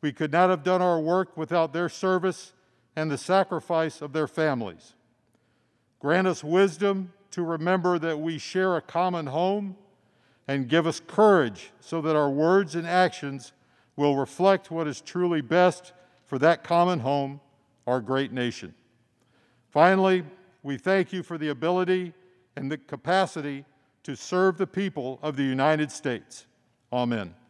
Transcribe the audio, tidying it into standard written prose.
We could not have done our work without their service and the sacrifice of their families. Grant us wisdom to remember that we share a common home, and give us courage so that our words and actions will reflect what is truly best for that common home, our great nation. Finally, we thank you for the ability and the capacity to serve the people of the United States. Amen.